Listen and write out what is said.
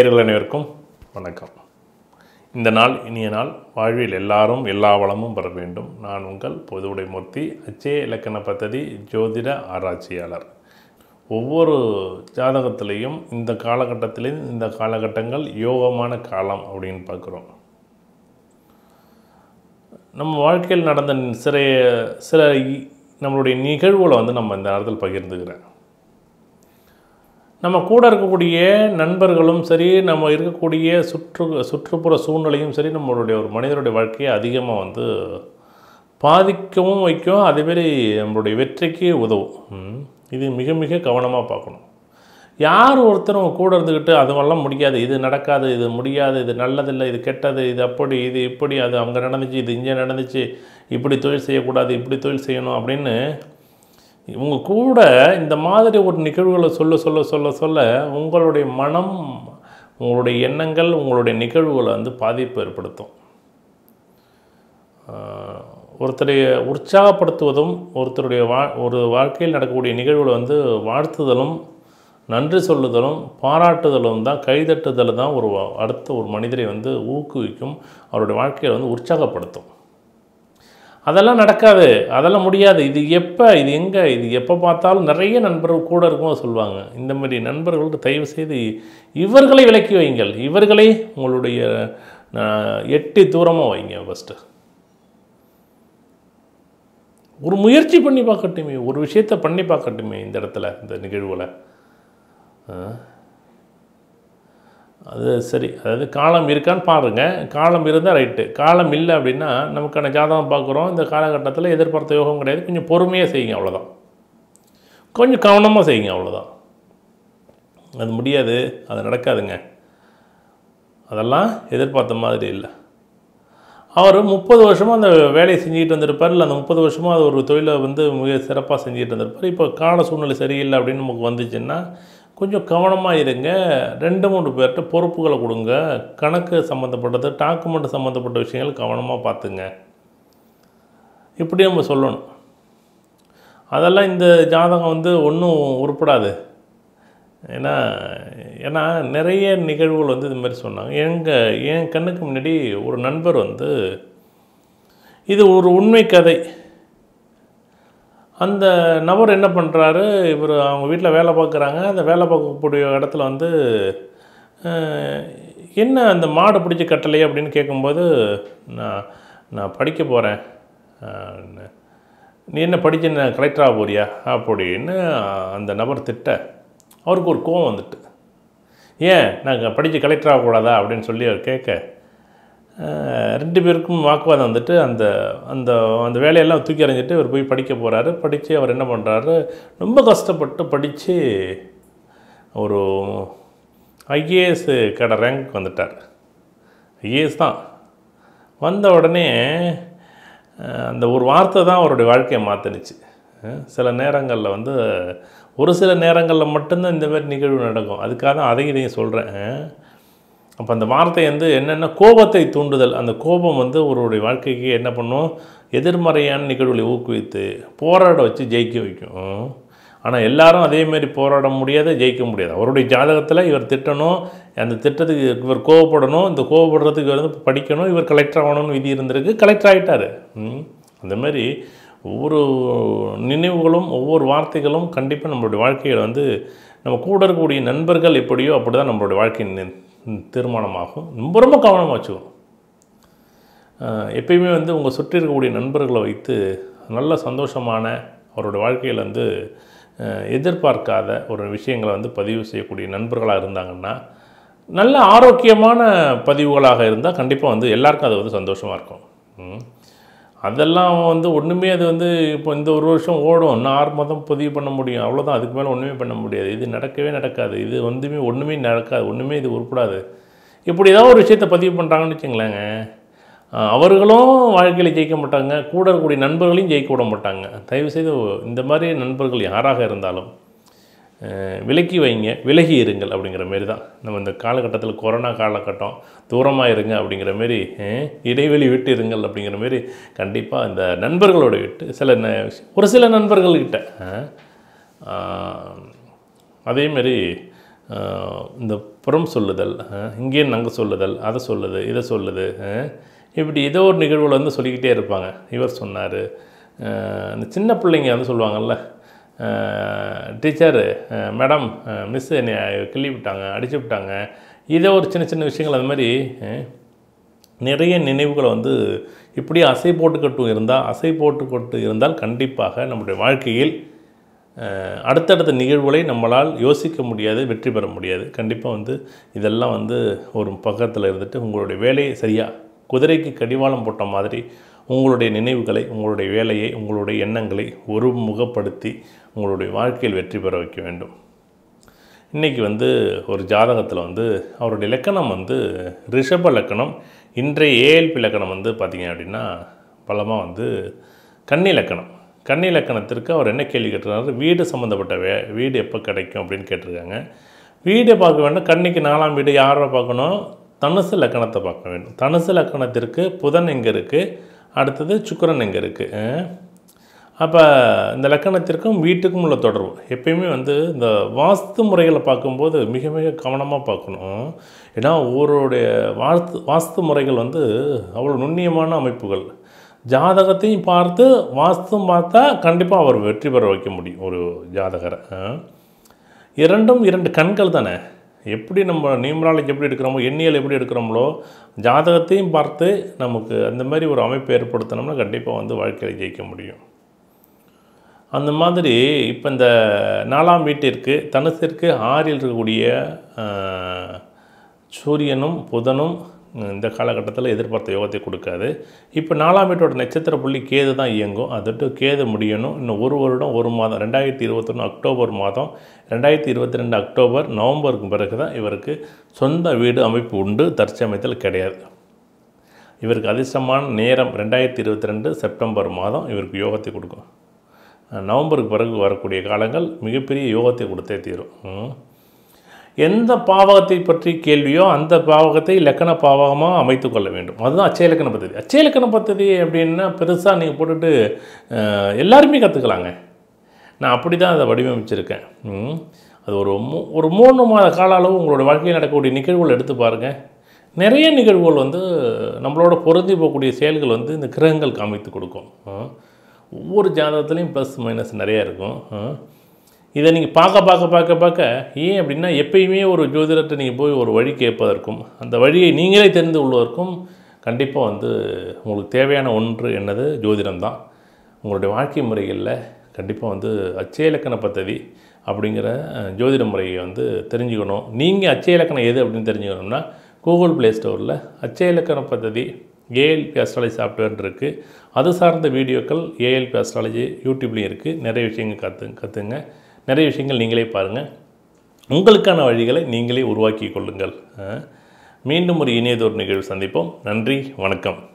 நேயர்கள் அனைவருக்கும் வணக்கம். இந்த நாள் இனிய நாள். வாழ்வில் எல்லாரும் எல்லா வளமும் பெற வேண்டும். நான் உங்கள் பொதுவுடை மூர்த்தி, அச்சய இலக்கண பദ്ധதி ஜோதிட ஆராய்ச்சியாளர். ஒவ்வொரு ஜாதகத்திலையும் இந்த காலகட்டத்திலையும் இந்த காலகட்டங்கள் யோகமான காலம் அப்படின்னு பார்க்குறோம். நம்ம வாழ்க்கையில் நடந்த சில நம்மளுடைய நிகழ்வுகளை நம்ம இந்த நேரத்தில் பகிர்ந்துக்கிறேன். நம்ம கூட இருக்கக்கூடிய நண்பர்களும் சரி, நம்ம இருக்கக்கூடிய சுற்றுப்புற சூழ்நிலையும் சரி, நம்மளுடைய ஒரு மனிதனுடைய வாழ்க்கையை அதிகமாக பாதிக்கவும் வைக்கும். அதேமாரி நம்மளுடைய வெற்றிக்கு உதவும். இது மிக மிக கவனமாக பார்க்கணும். யார் ஒருத்தரும் கூட இருந்துக்கிட்டு அதுவெல்லாம் முடியாது, இது நடக்காது, இது முடியாது, இது நல்லதில்லை, இது கெட்டது, இது அப்படி, இது இப்படி, அது அங்கே நடந்துச்சு, இது இங்கே நடந்துச்சு, இப்படி தொழில் செய்யக்கூடாது, இப்படி தொழில் செய்யணும் அப்படின்னு இவங்க கூட இந்த மாதிரி ஒரு நிகழ்வுகளை சொல்ல சொல்ல சொல்ல சொல்ல உங்களுடைய மனம், உங்களுடைய எண்ணங்கள், உங்களுடைய நிகழ்வுகளை பாதிப்பு ஏற்படுத்தும். ஒருத்தரை உற்சாகப்படுத்துவதும் ஒருத்தருடைய ஒரு வாழ்க்கையில் நடக்கக்கூடிய நிகழ்வுகளை வாழ்த்துதலும் நன்றி சொல்லுதலும் பாராட்டுதலும் தான், கைதட்டுதல் தான் அடுத்த ஒரு மனிதரை ஊக்குவிக்கும், அவருடைய வாழ்க்கையை உற்சாகப்படுத்தும். அதெல்லாம் நடக்காது, அதெல்லாம் முடியாது, இது எப்போ, இது எங்கே, இது எப்போ பார்த்தாலும் நிறைய நண்பர்கள் கூட இருக்கும் சொல்லுவாங்க. இந்த மாதிரி நண்பர்களுக்கு தயவு செய்து இவர்களை விலக்கி வைங்கள். இவர்களை உங்களுடைய எட்டி தூரமாக வைங்க. ஃபஸ்ட்டு ஒரு முயற்சி பண்ணி பார்க்கட்டுமே, ஒரு விஷயத்தை பண்ணி பார்க்கட்டுமே. இந்த இடத்துல இந்த நிகழ்வில் அது சரி, அதாவது காலம் இருக்கான்னு பாருங்கள். காலம் இருந்தால் ரைட்டு, காலம் இல்லை அப்படின்னா நமக்கான ஜாதகம் பார்க்குறோம். இந்த காலகட்டத்தில் எதிர்பார்த்த யோகம் கிடையாது, கொஞ்சம் பொறுமையாக செய்யுங்க, அவ்வளோதான். கொஞ்சம் கவனமாக செய்யுங்க, அவ்வளோதான். அது முடியாது, அது நடக்காதுங்க, அதெல்லாம் எதிர்பார்த்த மாதிரி இல்லை. அவர் 30 வருஷமாக அந்த வேலையை செஞ்சுக்கிட்டு வந்திருப்பார், இல்லை அந்த 30 வருஷமாக அது ஒரு தொழிலை மிக சிறப்பாக செஞ்சுட்டு வந்திருப்பார். இப்போ கால சூழ்நிலை சரியில்லை அப்படின்னு நமக்கு வந்துச்சுன்னா கொஞ்சம் கவனமாக இருங்க. 2-3 பேர்கிட்ட பொறுப்புகளை கொடுங்க. கணக்கு சம்மந்தப்பட்டது, டாக்குமெண்ட் சம்மந்தப்பட்ட விஷயங்கள் கவனமாக பார்த்துங்க. இப்படி நம்ம சொல்லணும். அதெல்லாம் இந்த ஜாதகம் ஒன்றும் உருப்படாது. ஏன்னா நிறைய நிகழ்வுகள் இது மாதிரி சொன்னாங்க. என் கண்ணுக்கு முன்னாடி ஒரு நண்பர் இது ஒரு உண்மை கதை. அந்த நபர் என்ன பண்ணுறாரு, அவங்க வீட்டில் வேலை பார்க்குறாங்க. அந்த வேலை பார்க்கக்கூடிய இடத்துல என்ன அந்த மாடு பிடிச்சி கட்டலையே அப்படின்னு கேட்கும்போது, நான் படிக்க போகிறேன், நீ என்ன படித்து நான் கலெக்டராக போறியா அப்படின்னு அந்த நபர் திட்ட அவருக்கு ஒரு கோவம் வந்துட்டு, ஏன் நான் படித்து கலெக்டர் ஆகக்கூடாதா அப்படின்னு சொல்லி அவர் கேட்க 2 பேருக்கும் வாக்குவாதம் அந்த அந்த அந்த வேலையெல்லாம் தூக்கி எறிஞ்சிட்டு இவர் போய் படிக்க போகிறாரு. படித்து அவர் என்ன பண்ணுறாரு, ரொம்ப கஷ்டப்பட்டு படித்து ஒரு ஐஏஎஸ் ரேங்க் வந்துட்டார். ஐஏஎஸ் தான். வந்த உடனே அந்த ஒரு வார்த்தை தான் அவருடைய வாழ்க்கையை மாற்றினுச்சு. சில நேரங்களில் ஒரு சில நேரங்களில் மட்டும்தான் இந்த மாதிரி நிகழ்வு நடக்கும். அதுக்காக தான் அதையும் இதையும் சொல்கிறேன். அப்போ அந்த வார்த்தை என்னென்ன கோபத்தை தூண்டுதல். அந்த கோபம் ஒருவருடைய வாழ்க்கைக்கு என்ன பண்ணும், எதிர்மறையான நிகழ்வுகளை ஊக்குவித்து போராட வச்சு ஜெயிக்க வைக்கும். ஆனால் எல்லாரும் அதேமாரி போராட முடியாது, ஜெயிக்க முடியாது. அவருடைய ஜாதகத்தில் இவர் திட்டணும், அந்த திட்டத்துக்கு இவர் கோவப்படணும், இந்த கோவப்படுறதுக்கு இவர் படிக்கணும், இவர் கலெக்டர் ஆகணும்னு விதி இருந்திருக்கு, கலெக்டர் ஆகிட்டார். அந்த மாதிரி ஒவ்வொரு நினைவுகளும் ஒவ்வொரு வார்த்தைகளும் கண்டிப்பாக நம்மளுடைய வாழ்க்கையில் நம்ம கூட இருக்கக்கூடிய நண்பர்கள் எப்படியோ அப்படி தான் நம்மளுடைய வாழ்க்கை தீர்மானமாகும். ரொம்ப ரொம்ப கவனமாக வச்சுக்கணும். எப்பயுமே உங்கள் சுற்றி இருக்கக்கூடிய நண்பர்களை வைத்து நல்ல சந்தோஷமான அவருடைய வாழ்க்கையில் எதிர்பார்க்காத ஒரு விஷயங்களை பதிவு செய்யக்கூடிய நண்பர்களாக இருந்தாங்கன்னா, நல்ல ஆரோக்கியமான பதிவுகளாக இருந்தால் கண்டிப்பாக எல்லாருக்கும் அது சந்தோஷமாக இருக்கும். அதெல்லாம் ஒன்றுமே அது இப்போ இந்த ஒரு வருஷம் ஓடும், இன்னும் 6 மாதம் பதிவு பண்ண முடியும், அவ்வளோதான். அதுக்கு மேலே ஒன்றுமே பண்ண முடியாது. இது நடக்கவே நடக்காது. இது ஒன்றுமே நடக்காது, ஒன்றுமே இது உருப்படாது. இப்படி ஏதாவது ஒரு விஷயத்தை பதிவு பண்ணுறாங்கன்னு வச்சுங்களேங்க, அவர்களும் வாழ்க்கையில் ஜெயிக்க மாட்டாங்க, கூட இருக்கக்கூடிய நண்பர்களையும் ஜெயிக்க விட மாட்டாங்க. தயவுசெய்து இந்த மாதிரி நண்பர்கள் யாராக இருந்தாலும் விலக்கி வைங்க, விலகி இருங்கள் அப்படிங்கிற மாரி தான். நம்ம இந்த காலகட்டத்தில் கொரோனா காலகட்டம், தூரமாக இருங்க அப்படிங்கிற மாரி, இடைவெளி விட்டு இருங்கள் அப்படிங்கிற மாரி கண்டிப்பாக இந்த நண்பர்களோடு விட்டு ஒரு சில நண்பர்கள்கிட்ட அதேமாரி இந்த புறம் சொல்லுதல், இங்கேயும் அங்கே சொல்லுதல், அதை சொல்லுது, இதை சொல்லுது, இப்படி ஏதோ ஒரு நிகழ்வுகள் வந்து சொல்லிக்கிட்டே இருப்பாங்க. இவர் சொன்னார். இந்த சின்ன பிள்ளைங்க வந்து சொல்லுவாங்கள்ல, டீச்சரு மேடம் மிஸ்ஸு என்னை கிள்ளி விட்டாங்க, அடிச்சு விட்டாங்க, இதே ஒரு சின்ன சின்ன விஷயங்கள். அது மாதிரி நிறைய நினைவுகளை வந்து இப்படி அசை போட்டுக்கொண்டு இருந்தால் கண்டிப்பாக நம்முடைய வாழ்க்கையில் அடுத்தடுத்த நிகழ்வுகளை நம்மளால் யோசிக்க முடியாது, வெற்றி பெற முடியாது. கண்டிப்பாக வந்து இதெல்லாம் வந்து ஒரு பக்கத்தில் இருந்துட்டு உங்களுடைய வேலையை சரியாக குதிரைக்கு கடிவாளம் போட்ட மாதிரி உங்களுடைய நினைவுகளை, உங்களுடைய வேலையை, உங்களுடைய எண்ணங்களை ஒருமுகப்படுத்தி உங்களுடைய வாழ்க்கையில் வெற்றி பெற வைக்க வேண்டும். இன்றைக்கி வந்து ஒரு ஜாதகத்தில் வந்து அவருடைய லக்கணம் வந்து ரிஷப லக்கணம். இன்றைய ஏஎல்பி லக்கணம் வந்து பார்த்திங்க அப்படின்னா பலமாக வந்து கன்னி லக்கணம். கன்னி லக்கணத்திற்கு அவர் என்ன கேள்வி கேட்டிருக்காரு, வீடு சம்மந்தப்பட்ட வீடு எப்போ கிடைக்கும் அப்படின்னு கேட்டிருக்காங்க. வீடை பார்க்க வேண்டும். கன்னிக்கு 4ஆம் வீடு யாரை பார்க்கணும், தனுசு லக்கணத்தை பார்க்க வேண்டும். தனுசு லக்கணத்திற்கு புதன் எங்கே இருக்குது, அடுத்தது சுக்கிரன் எங்கே இருக்குது. அப்போ இந்த லக்கணத்திற்கும் வீட்டுக்கும் உள்ள தொடர்பு எப்பயுமே வந்து இந்த வாஸ்து முறைகளை பார்க்கும்போது மிக மிக கவனமாக பார்க்கணும். ஏன்னா ஒவ்வொருடைய வாஸ்து முறைகள் வந்து அவ்வளோ நுண்ணியமான அமைப்புகள். ஜாதகத்தையும் பார்த்து வாஸ்தும் பார்த்தா கண்டிப்பாக அவர் வெற்றி பெற வைக்க முடியும் ஒரு ஜாதகரை. இரண்டும் 2 கண்கள் தானே. எப்படி நம்ம நியூமராலஜி எப்படி எடுக்கிறோமோ, எண்ணியல் எப்படி எடுக்கிறோமோ, ஜாதகத்தையும் பார்த்து நமக்கு அந்த மாதிரி ஒரு அமைப்பை ஏற்படுத்தினோம்னா கண்டிப்பாக வந்து வாழ்க்கையில் ஜெயிக்க முடியும். அந்த மாதிரி இப்போ இந்த 4ஆம் வீட்டிற்கு தனுசிற்கு 6இல் இருக்கக்கூடிய சூரியனும் புதனும் இந்த காலகட்டத்தில் எதிர்பார்த்த யோகத்தை கொடுக்காது. இப்போ 4ஆம் வீட்டோட நட்சத்திர புள்ளி கேது தான் இயங்கும். அதுட்டு கேது முடியணும். இன்னும் 1 வருடம் 1 மாதம் 2021 அக்டோபர் மாதம், 2022 அக்டோபர் நவம்பருக்கு பிறகு தான் இவருக்கு சொந்த வீடு அமைப்பு உண்டு. தற்சமயத்தில் கிடையாது. இவருக்கு அதிர்ஷ்டமான நேரம் 2022 செப்டம்பர் மாதம் இவருக்கு யோகத்தை கொடுக்கும். நவம்பருக்கு பிறகு வரக்கூடிய காலங்கள் மிகப்பெரிய யோகத்தை கொடுத்தே தீரும். எந்த பாவகத்தை பற்றி கேள்வியோ அந்த பாவகத்தை இலக்கண பாவகமாக அமைத்து கொள்ள வேண்டும். அதுதான் அச்சய இலக்கண பദ്ധதி. அச்சய இலக்கண பദ്ധதி அப்படின்னா பெருசாக நீங்கள் போட்டுட்டு எல்லாருமே கற்றுக்கலாங்க. நான் அப்படி தான் அதை வடிவமைச்சிருக்கேன். அது ஒரு 3 மாத கால அளவு உங்களோட வாழ்க்கையில் நடக்கக்கூடிய நிகழ்வுகள் எடுத்து பாருங்கள். நிறைய நிகழ்வுகள் வந்து நம்மளோட பொருந்தி போகக்கூடிய செயல்கள் வந்து இந்த கிரகங்கள் காமித்து கொடுக்கும். ஒவ்வொரு ஜாதகத்துலேயும் ப்ளஸ் மைனஸ் நிறையா இருக்கும். இதை நீங்கள் பார்க்க ஏன் அப்படின்னா எப்பயுமே ஒரு ஜோதிடத்தை நீங்கள் போய் ஒரு வழி கேட்பதற்கும் அந்த வழியை நீங்களே தெரிந்து கொள்வதற்கும் கண்டிப்பாக வந்து உங்களுக்கு தேவையான ஒன்று என்னது ஜோதிடம் தான். உங்களுடைய வாழ்க்கை முறைகளில் கண்டிப்பாக வந்து அச்சய இலக்கண பദ്ധதி அப்படிங்கிற ஜோதிட முறையை வந்து தெரிஞ்சுக்கணும். நீங்கள் அச்சய இலக்கணம் எது அப்படின்னு தெரிஞ்சுக்கணும்னா கூகுள் ப்ளே ஸ்டோரில் அச்சய இலக்கண பദ്ധதி ஏஎல்பி அஸ்ட்ராலஜி சாஃப்ட்வேர் இருக்குது. அது சார்ந்த வீடியோக்கள் ஏஎல்பி அஸ்ட்ராலஜி யூடியூப்லேயும் இருக்குது. நிறைய விஷயங்கள் கற்றுங்க. நிறைய விஷயங்கள் நீங்களே பாருங்கள். உங்களுக்கான வழிகளை நீங்களே உருவாக்கி கொள்ளுங்கள். மீண்டும் ஒரு இனியதொரு நிகழ்வு சந்திப்போம். நன்றி, வணக்கம்.